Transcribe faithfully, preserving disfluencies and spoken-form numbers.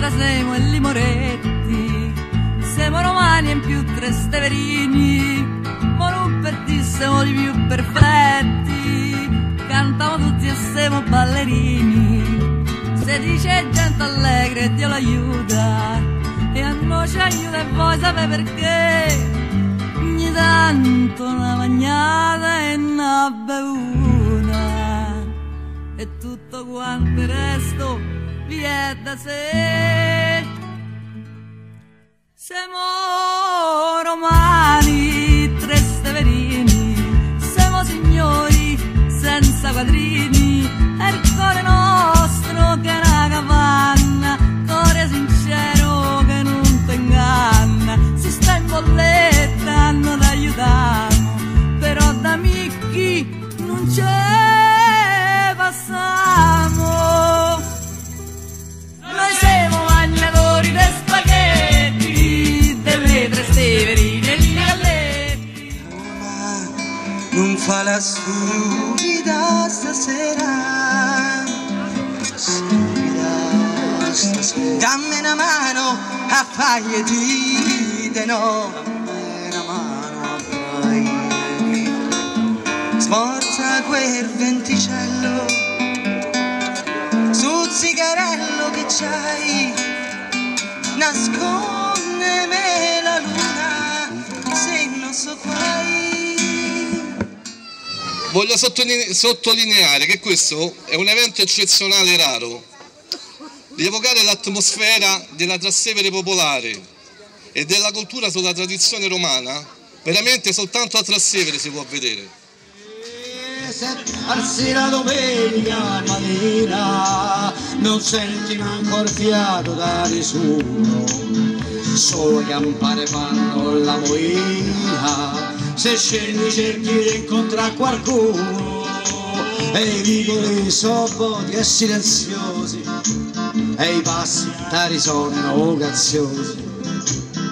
tra Semo e Limoretti, siamo romani e in più tre steverini, ma non per dire siamo di più perfetti, cantiamo tutti e siamo ballerini, se dice gente allegra e Dio l'aiuta, e a noi ci aiuta e voi sapete perché, ogni tanto una magnata e una bevuta, e tutto quanto il resto vi è da sé. Siamo romani, tre steverini, siamo signori senza quadrini, e il cuore nostro che è una capanna, cuore sincero che non ti inganna, si sta in bolletta, non aiutiamo, però da Micchi non ce passiamo. Noi siamo mangiatori di spaghetti, delle tre steverine e gli galletti. Ma non fa la stupida stasera, stupida stasera. Dammi una mano a faglie dite no, dammi una mano a faglie dite. Smorza quel venticello, sul zigarello che c'hai, nascondeme la luna se non so fai. Voglio sottolineare che questo è un evento eccezionale e raro, di evocare l'atmosfera della Trastevere popolare e della cultura sulla tradizione romana, veramente soltanto a Trastevere si può vedere. Alzi la domenica mattina, non senti manco il fiato da nessuno, solo campane fanno la moina, se scendi cerchi di incontrare qualcuno, e i vicoli sono vuoti e silenziosi, e i passi ti risuonano graziosi.